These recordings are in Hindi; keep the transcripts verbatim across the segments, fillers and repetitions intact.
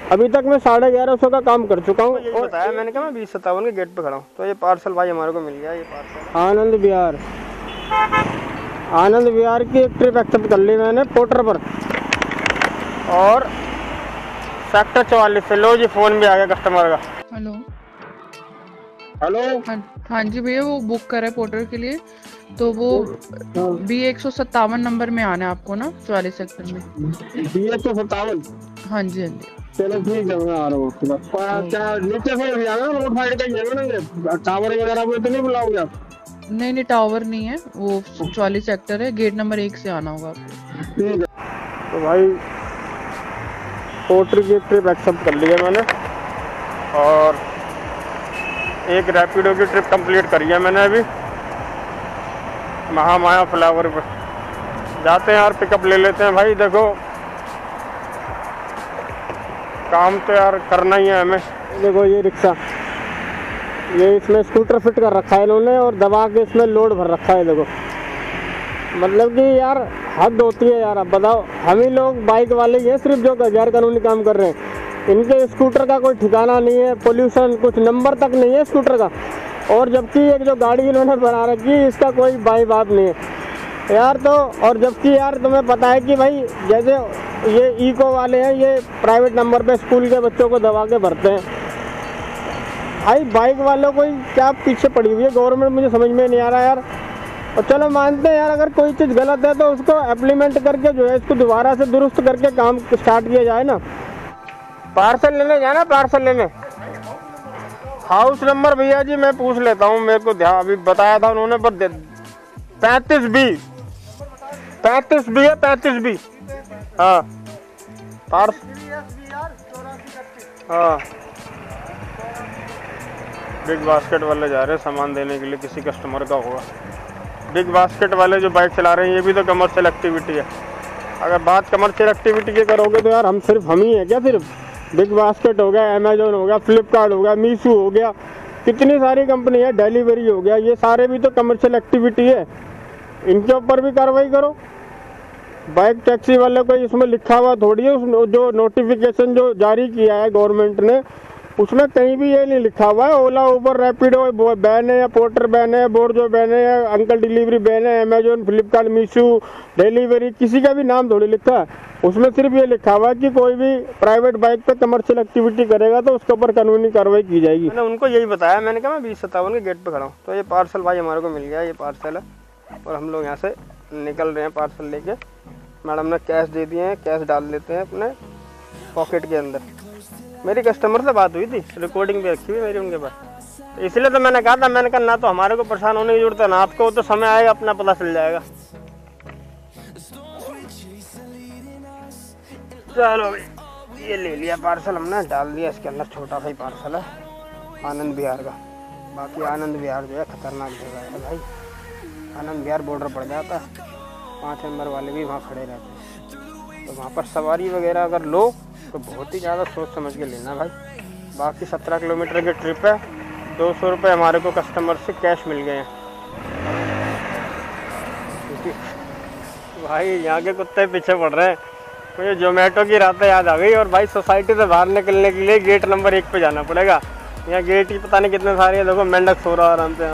अभी तक मैं साढ़े ग्यारह सौ का काम कर चुका हूँ। यही बताया मैंने कहा मैं बीस सत्तावन के गेट पे खड़ा हूँ। तो ये पार्सल भाई हमारे को मिल गया। ये पार्सल आनंद विहार, आनंद विहार की एक ट्रिप एक्सेप्ट कर ली मैंने पोर्टर पर, और सेक्टर चौवालीस से लो जी फोन भी आ गया कस्टमर का। हेलो हेलो, हाँ, हाँ जी भैया, वो बुक करा है पोर्टर के लिए, तो वो बी एक सौ सत्तावन नंबर में आना है आपको ना, चौवालीस सेक्टर में। बी एक सौ सत्तावन? हाँ जी हाँ जी। चलो ठीक है, मैं आ रहा हूँ आपके पास। क्या नीचे से मिल जाएगा रोड साइड का ही है ना, टावर वगैरह वो तो नहीं बुलाओगे आप? नहीं नहीं, टावर नहीं है, वो चौवालीस सेक्टर है, गेट नंबर एक से आना होगा आपको। ठीक है। तो भाई पोर्टर की ट्रिप एक्सेप्ट कर ली है मैंने, और एक रैपिडो की ट्रिप कंप्लीट करी है मैंने अभी। महामाया फ्लावर पर जाते हैं और पिकअप ले लेते हैं। भाई देखो काम तो यार करना ही है हमें। देखो ये रिक्शा, ये इसमें स्कूटर फिट कर रखा है इन्होंने, और दबा के इसमें लोड भर रखा है। देखो मतलब कि यार हद होती है यार। अब बताओ, हम ही लोग बाइक वाले ही हैं सिर्फ जो गैर कानूनी काम कर रहे हैं। इनके स्कूटर का कोई ठिकाना नहीं है, पोल्यूशन कुछ नंबर तक नहीं है स्कूटर का, और जबकि एक जो गाड़ी इन्होंने बना रखी है इसका कोई बाई बात नहीं है यार। तो और जबकि यार तुम्हें पता है कि भाई जैसे ये इको वाले हैं, ये प्राइवेट नंबर पे स्कूल के बच्चों को दबा के भरते हैं। भाई बाइक वालों को क्या पीछे पड़ी हुई है गवर्नमेंट, मुझे समझ में नहीं आ रहा यार। और चलो मानते हैं यार, अगर कोई चीज़ गलत है तो उसको इम्प्लीमेंट करके जो है इसको दोबारा से दुरुस्त करके काम स्टार्ट किया जाए ना। पार्सल लेने जाना, पार्सल लेने हाउस नंबर भैया जी मैं पूछ लेता हूँ, मेरे को ध्यान अभी बताया था उन्होंने, पर पैंतीस बी पैंतीस बी है, पैंतीस बी। हाँ पार्स हाँ बिग बास्केट वाले जा रहे हैं सामान देने के लिए, किसी कस्टमर का होगा। बिग बास्केट वाले जो बाइक चला रहे हैं ये भी तो कमर्शियल एक्टिविटी है। अगर बात कमर्शियल एक्टिविटी की करोगे तो यार हम सिर्फ हम ही हैं क्या? सिर्फ बिग बास्केट हो गया, अमेजोन हो गया, फ्लिपकार्ट हो गया, मीशो हो गया, कितनी सारी कंपनी है, डिलीवरी हो गया, ये सारे भी तो कमर्शियल एक्टिविटी है। इनके ऊपर भी कार्रवाई करो। बाइक टैक्सी वाले को इसमें लिखा हुआ थोड़ी है, उस जो नोटिफिकेशन जो जारी किया है गवर्नमेंट ने उसमें कहीं भी ये नहीं लिखा हुआ है ओला उबर रैपिडो बैन है, या पोर्टर बैन है, बोर्जो बैन है, या अंकल डिलीवरी बैन है, अमेजोन फ्लिपकार्ट मीशो डिलीवरी, किसी का भी नाम थोड़ी लिखा है। उसमें सिर्फ ये लिखा हुआ है कि कोई भी प्राइवेट बाइक पे कमर्शियल एक्टिविटी करेगा तो उसके ऊपर कानूनी कार्रवाई की जाएगी। मैंने उनको यही बताया, मैंने कहा मैं बीस सत्तावन के गेट पे खड़ा हूँ। तो ये पार्सल भाई हमारे को मिल गया, ये पार्सल है, और हम लोग यहाँ से निकल रहे हैं पार्सल लेके। मैडम ने कैश दे दिए हैं, कैश डाल देते हैं अपने पॉकेट के अंदर। मेरी कस्टमर से बात हुई थी, रिकॉर्डिंग भी रखी हुई मेरी उनके पास, तो इसलिए तो मैंने कहा था, मैंने कहा ना तो हमारे को परेशान होने की जरूरत है ना आपको, तो समय आएगा अपना पता चल जाएगा। चलो भाई ये ले लिया पार्सल हमने, डाल दिया इसके अंदर, छोटा सा ही पार्सल है आनंद विहार का। बाकी आनंद विहार जो है खतरनाक जगह है भाई, आनंद विहार बॉर्डर पड़ जाता है, पाँच नंबर वाले भी वहाँ खड़े रहते हैं। तो वहाँ पर सवारी वगैरह अगर लो तो बहुत ही ज़्यादा सोच समझ के लेना भाई। बाकी सत्रह किलोमीटर की ट्रिप है, दो सौ रुपये हमारे को कस्टमर से कैश मिल गए हैं। भाई यहाँ के कुत्ते पीछे पड़ रहे हैं। मुझे जोमेटो की रातें याद आ गई, और भाई सोसाइटी से बाहर निकलने के लिए गेट नंबर एक पे जाना पड़ेगा। यहाँ गेट ही पता नहीं कितने सारे हैं। देखो मेंढक सो रहा आराम से यहाँ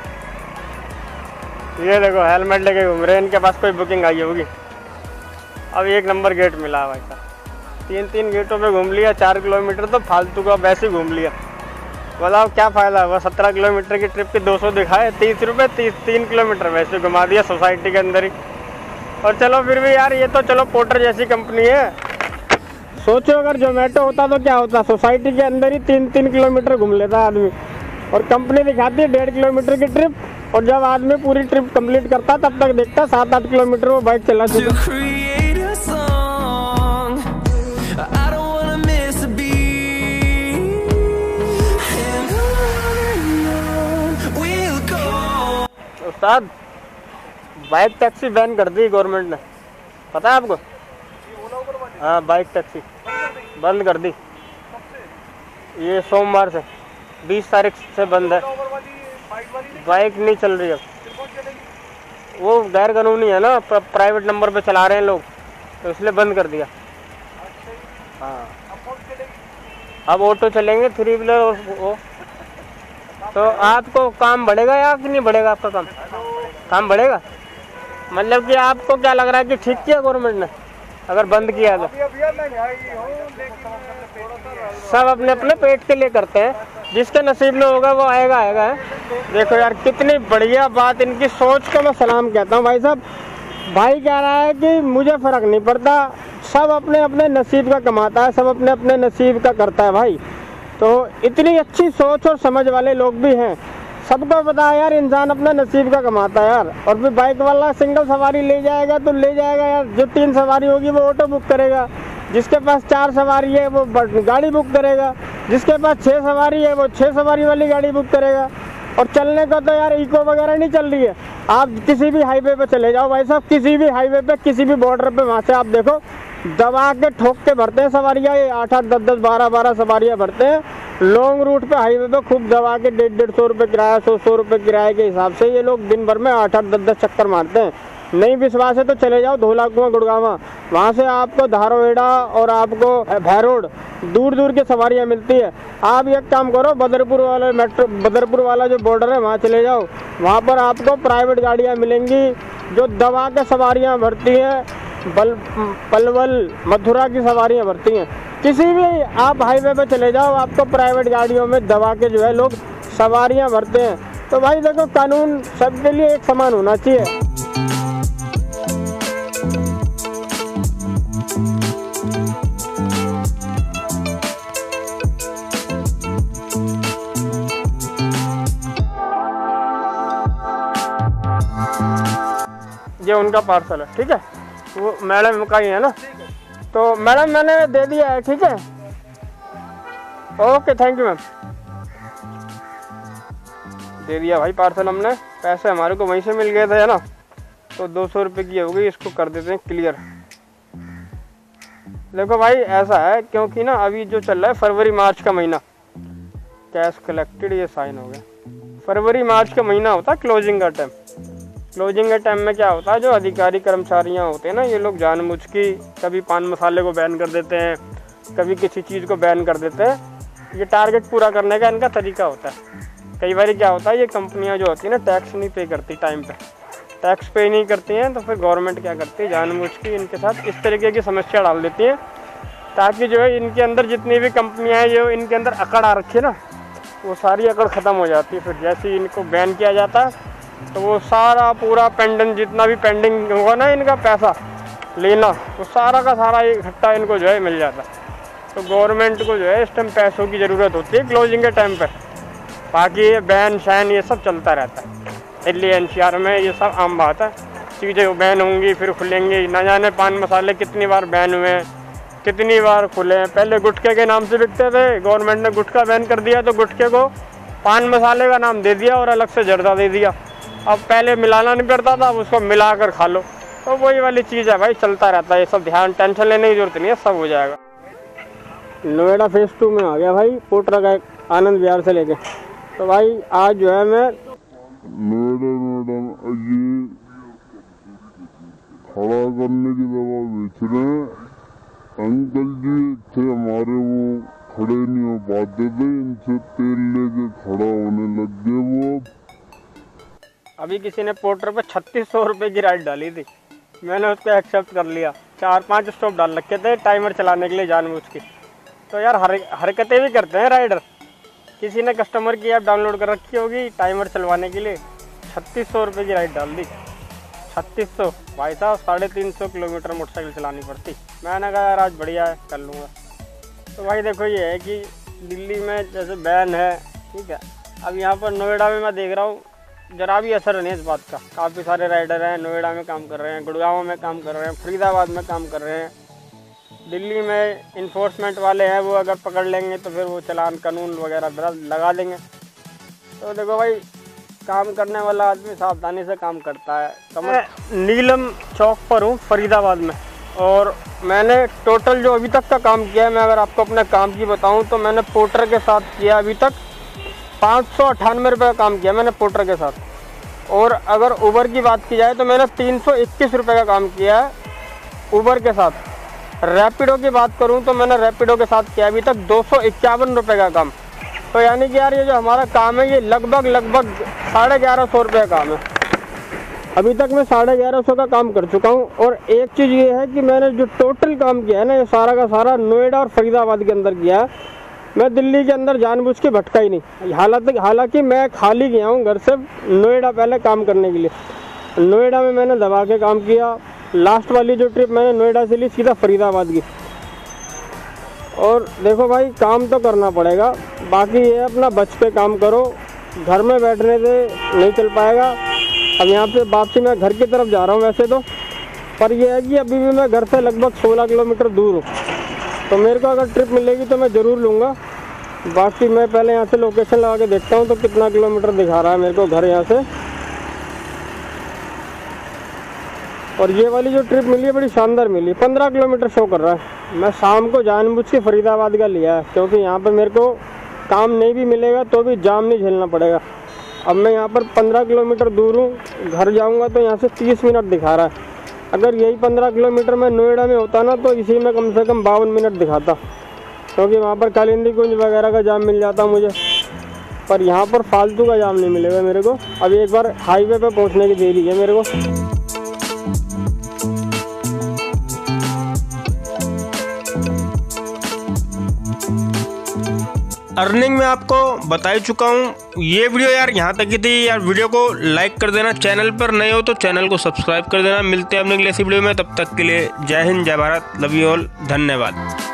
पे, ये देखो हेलमेट लेके घूम रहे हैं, इनके पास कोई बुकिंग आई होगी। अब एक नंबर गेट मिला भाई साहब, तीन तीन गेटों पे घूम लिया, चार किलोमीटर तो फालतू का वैसे ही घूम लिया। बताओ क्या फ़ायदा हुआ, सत्रह किलोमीटर की ट्रिप के दो सौ दिखाए, तीस रुपये तीस तीन किलोमीटर वैसे घुमा दिया सोसाइटी के अंदर ही। और चलो फिर भी यार ये तो चलो पोर्टर जैसी कंपनी है। सोचो अगर जोमेटो होता तो क्या होता, सोसाइटी के अंदर ही तीन तीन किलोमीटर घूम लेता आदमी, और कंपनी दिखाती है डेढ़ किलोमीटर की ट्रिप, और जब आदमी पूरी ट्रिप कंप्लीट करता तब तक देखता सात आठ किलोमीटर वो बाइक चला चुका। उस्ताद बाइक टैक्सी बैन कर दी गवर्नमेंट ने, पता है आपको? हाँ बाइक टैक्सी बंद कर दी, ये सोमवार से बीस तारीख से बंद है। बाइक नहीं चल रही अब, वो गैर कानूनी है ना, प्राइवेट नंबर पे चला रहे हैं लोग, तो इसलिए बंद कर दिया। हाँ अब ऑटो चलेंगे थ्री व्हीलर और वो, तो आपको काम बढ़ेगा या कि नहीं बढ़ेगा? आपका काम काम बढ़ेगा? मतलब कि आपको क्या लग रहा है कि ठीक किया गवर्नमेंट ने अगर बंद किया तो? सब अपने अपने पेट के लिए करते हैं, जिसके नसीब में होगा वो आएगा आएगा है। देखो यार कितनी बढ़िया बात, इनकी सोच का मैं सलाम कहता हूँ भाई साहब। भाई कह रहा है कि मुझे फ़र्क नहीं पड़ता, सब अपने अपने नसीब का कमाता है, सब अपने अपने नसीब का करता है भाई। तो इतनी अच्छी सोच और समझ वाले लोग भी हैं। सबको पता है यार इंसान अपना नसीब का कमाता है यार। और फिर बाइक वाला सिंगल सवारी ले जाएगा तो ले जाएगा यार, जो तीन सवारी होगी वो ऑटो बुक करेगा, जिसके पास चार सवारी है वो गाड़ी बुक करेगा, जिसके पास छः सवारी है वो छः सवारी वाली गाड़ी बुक करेगा। और चलने का तो यार इको वगैरह नहीं चल रही है। आप किसी भी हाईवे पे चले जाओ भाई साहब, किसी भी हाईवे पे, किसी भी बॉर्डर पे, वहाँ से आप देखो दबा के ठोक के भरते हैं सवारियाँ, ये आठ आठ दस दस बारह बारह सवारियाँ भरते हैं। लॉन्ग रूट पे हाईवे पे खूब दबा के डेढ़ डेढ़ सौ रुपये किराया, सौ सौ रुपये किराए के हिसाब से ये लोग दिन भर में आठ आठ दस दस चक्कर मारते हैं। नहीं विश्वास है तो चले जाओ धोला कुआं गुड़गावा, वहाँ से आपको धारोएड़ा और आपको भैरोड दूर दूर की सवारियाँ मिलती है। आप एक काम करो, बदरपुर वाले मेट्रो बदरपुर वाला जो बॉर्डर है वहाँ चले जाओ, वहाँ पर आपको प्राइवेट गाड़ियाँ मिलेंगी जो दबा के सवारियाँ भरती हैं, बल पलवल मथुरा की सवारियाँ भरती हैं। किसी भी आप हाईवे पे चले जाओ, आपको प्राइवेट गाड़ियों में दबा के जो है लोग सवारियाँ भरते हैं। तो भाई देखो कानून सबके लिए एक समान होना चाहिए। ये उनका पार्सल है, ठीक है, वो मैडम का ही है ना। तो मैडम मैंने दे दिया है, ठीक है, ओके थैंक यू मैम। दे दिया भाई पार्सल हमने, पैसे हमारे को वहीं से मिल गए थे है ना, तो दो सौ रुपये की हो गई, इसको कर देते हैं क्लियर। देखो भाई ऐसा है, क्योंकि ना अभी जो चल रहा है फरवरी मार्च का महीना, कैश कलेक्टेड ये साइन हो गया। फरवरी मार्च का महीना होता है क्लोजिंग का टाइम। क्लोजिंग के टाइम में क्या होता है, जो अधिकारी कर्मचारियां होते हैं ना, ये लोग जानबूझ के कभी पान मसाले को बैन कर देते हैं, कभी किसी चीज़ को बैन कर देते हैं। ये टारगेट पूरा करने का इनका तरीका होता है। कई बार क्या होता है, ये कंपनियां जो होती है ना टैक्स नहीं पे करती, टाइम पे टैक्स पे नहीं करती हैं, तो फिर गवर्नमेंट क्या करती है, जानबूझ के इनके साथ इस तरीके की समस्या डाल देती है, ताकि जो है इनके अंदर जितनी भी कंपनियाँ हैं जो इनके अंदर अकड़ आ रखी है ना, वो सारी अकड़ ख़त्म हो जाती है। फिर जैसे ही इनको बैन किया जाता है तो वो सारा पूरा पेंडिंग जितना भी पेंडिंग होगा ना इनका पैसा लेना, वो सारा का सारा इकट्ठा इनको जो है मिल जाता है। तो गवर्नमेंट को जो है इस टाइम पैसों की ज़रूरत होती है क्लोजिंग के टाइम पर। बाकी ये बैन शैन ये सब चलता रहता है दिल्ली एन सी आर में, ये सब आम बात है। चीज़ें बैन होंगी फिर खुलेंगी, ना जाने पान मसाले कितनी बार बैन हुए हैं, कितनी बार खुले हैं। पहले गुटखे के नाम से बिकते थे, गवर्नमेंट ने गुटखा बैन कर दिया तो गुटखे को पान मसाले का नाम दे दिया और अलग से जर्दा दे दिया। अब पहले मिलाना नहीं पड़ता था, अब उसको मिला कर खा लो। तो वही वाली चीज़ है भाई, चलता रहता है ये सब, ध्यान टेंशन लेने की जरूरत नहीं है, सब हो जाएगा। नोएडा फेज टू में आ गया भाई, पोटरा का आनंद विहार से लेके। तो भाई आज जो है मैं नोएडा नोएडा ये खड़ा करने की दवा बेच रहे हैं। अंकल जी थे हमारे, वो खड़े नहीं हो पाते थे, इनसे तेल लेके खड़ा होने लग गए वो। अभी किसी ने पोर्टर पे छत्तीस सौ रुपये की राइड डाली थी, मैंने उसको एक्सेप्ट कर लिया। चार पांच स्टॉप डाल रखे थे टाइमर चलाने के लिए जानबूझ के। तो यार हर हरकतें भी करते हैं राइडर। किसी ने कस्टमर की ऐप डाउनलोड कर रखी होगी टाइमर चलवाने के लिए, छत्तीस सौ रुपये की राइड डाल दी। छत्तीस सौ भाई साहब, साढ़े तीन सौ किलोमीटर मोटरसाइकिल चलानी पड़ती। मैंने कहा यार आज बढ़िया है, कर लूँगा। तो भाई देखो ये है कि दिल्ली में जैसे बैन है, ठीक है, अब यहाँ पर नोएडा में मैं देख रहा हूँ जरा भी असर नहीं है इस बात का। काफ़ी सारे राइडर हैं, नोएडा में काम कर रहे हैं, गुड़गांव में काम कर रहे हैं, फरीदाबाद में काम कर रहे हैं। दिल्ली में इन्फोर्समेंट वाले हैं, वो अगर पकड़ लेंगे तो फिर वो चलान कानून वगैरह लगा देंगे। तो देखो भाई, काम करने वाला आदमी सावधानी से काम करता है। तो मैं नीलम चौक पर हूँ फरीदाबाद में, और मैंने टोटल जो अभी तक का काम किया है, मैं अगर आपको अपने काम की बताऊँ तो मैंने पोर्टर के साथ किया अभी तक पाँच सौ अट्ठानवे रुपये का काम किया मैंने पोर्टर के साथ। और अगर उबर की बात की जाए तो मैंने तीन सौ इक्कीस रुपये का काम किया है उबर के साथ। रैपिडो की बात करूं तो मैंने रैपिडो के साथ किया अभी तक दो सौ इक्यावन रुपये का काम। तो यानी कि यार ये जो हमारा काम है ये लगभग लगभग साढ़े ग्यारह सौ रुपये का काम है। अभी तक मैं साढ़े ग्यारह सौ का काम कर चुका हूँ। और एक चीज़ ये है कि मैंने जो टोटल काम किया है ना, ये सारा का सारा नोएडा और फरीदाबाद के अंदर किया है। मैं दिल्ली के अंदर जानबूझ के भटका ही नहीं। हालांकि हालांकि मैं खाली गया हूँ घर से नोएडा पहले काम करने के लिए। नोएडा में मैंने दबा के काम किया। लास्ट वाली जो ट्रिप मैंने नोएडा से ली सीधा फरीदाबाद की। और देखो भाई, काम तो करना पड़ेगा, बाकी ये अपना बच के काम करो। घर में बैठने से नहीं चल पाएगा। अब यहाँ से वापसी मैं घर की तरफ जा रहा हूँ वैसे तो, पर यह है कि अभी भी मैं घर से लगभग सोलह किलोमीटर दूर हूँ। तो मेरे को अगर ट्रिप मिलेगी तो मैं ज़रूर लूँगा। बाकी मैं पहले यहाँ से लोकेशन लगा के देखता हूँ तो कितना किलोमीटर दिखा रहा है मेरे को घर यहाँ से। और ये वाली जो ट्रिप मिली है बड़ी शानदार मिली, पंद्रह किलोमीटर शो कर रहा है। मैं शाम को जानबूझ के फरीदाबाद का लिया है क्योंकि यहाँ पे मेरे को काम नहीं भी मिलेगा तो भी जाम नहीं झेलना पड़ेगा। अब मैं यहाँ पर पंद्रह किलोमीटर दूर हूँ, घर जाऊँगा तो यहाँ से तीस मिनट दिखा रहा है। अगर यही पंद्रह किलोमीटर मैं नोएडा में होता ना तो इसी में कम से कम बावन मिनट दिखाता, क्योंकि वहाँ पर कालिंदी कुंज वगैरह का जाम मिल जाता मुझे। पर यहाँ पर फालतू का जाम नहीं मिलेगा मेरे को। अभी एक बार हाईवे पे पहुँचने की देरी है मेरे को। अर्निंग में आपको बता ही चुका हूँ। ये वीडियो यार यहाँ तक की थी यार। वीडियो को लाइक कर देना, चैनल पर नए हो तो चैनल को सब्सक्राइब कर देना। मिलते हैं अपने अगले वीडियो में, तब तक के लिए जय हिंद, जय भारत, लव यू ऑल, धन्यवाद।